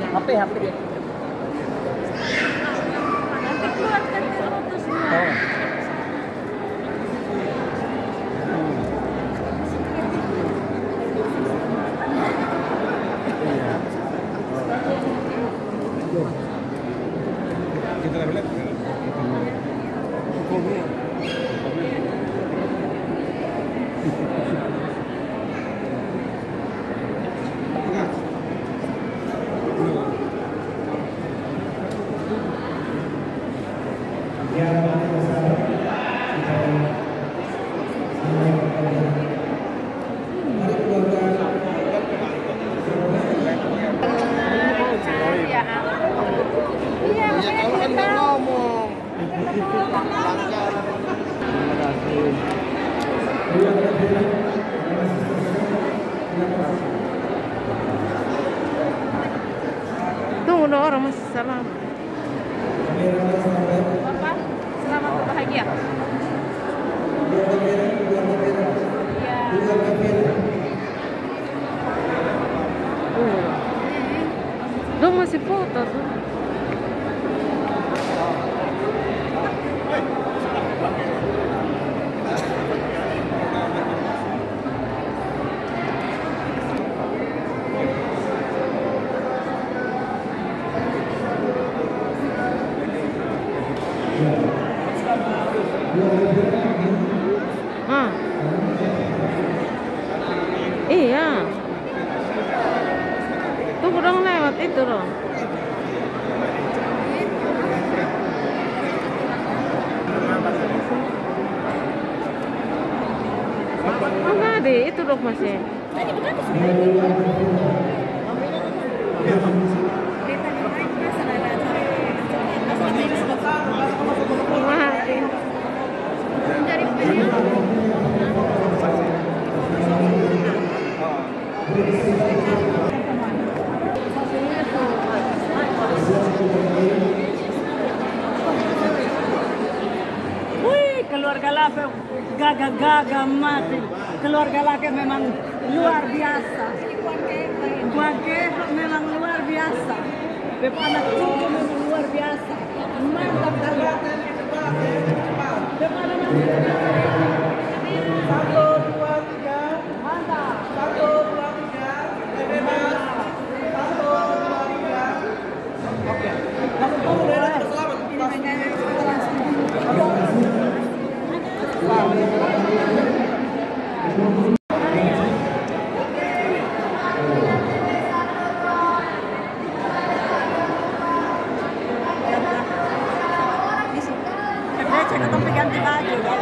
HP dia. Nanti keluarkan foto semua. Oh. Kita lihat. Tunggu dong, orang masih salam. Bapak, selamat berbahagia. Dong masih foto tuh. Ah. Iya. Tunggu dong lewat itu dong. Oh nggak ada, itu dong masih. Wih, keluarga laki gagah mati. Keluarga laki memang luar biasa. Keluarga memang luar biasa. Bapak anak cucu memang luar biasa. Mantap kalian. Bapak anak satu, dua, tiga. Mantap. Satu, dua, tiga. Bebas. Satu, dua, tiga. Oke. Langsung dulu deh. Selamat. Cek atau ganti baju ya.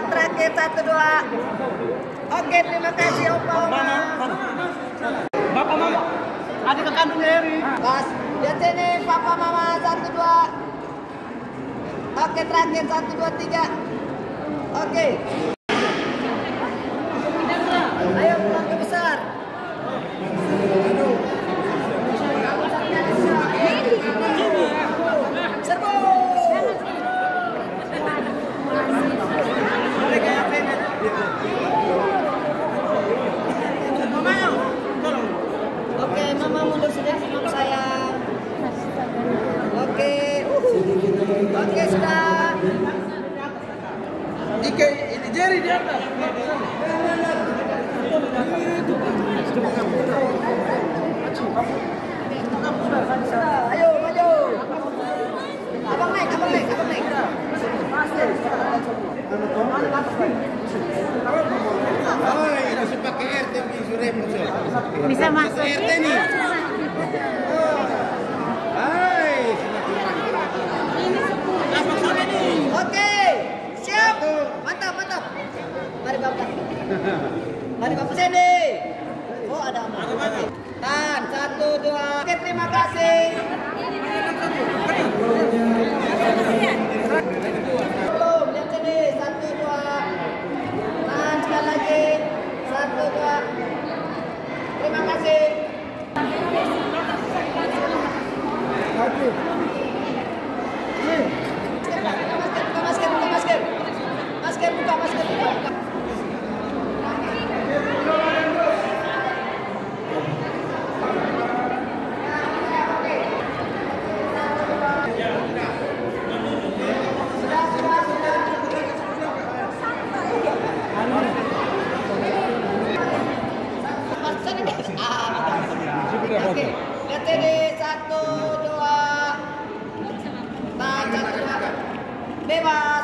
Tahan terakhir 1, 2. Oke, terima kasih Opa Oma. Bapak Mama. Adik kandungnya Eri. Pas, lihat sini Papa Mama 1, 2. Oke, terakhir 1, 2, 3. Oke. Ayo pulang ke besar. Serbu. Oke, Mama mundur sedikit, Mama sayang. Oke. Oke, sudah. Ike, ini Jerry di atas. Ayo, maju. Abang naik. Oh, ini sudah pakai RT Surem. Bisa masuk RT nih. Hai. Oke, siap. Mantap. Mari Bapak. Mari Bapak sini. Oh, ada aman. Tahan, 1, 2. Oke, terima kasih. Belum, lihat sini. 1, 2. Tahan sekali lagi. 1, 2. Terima kasih. Masker buka. Oke, lihat ini 1, 2. Tahan 1, 2. Bebas.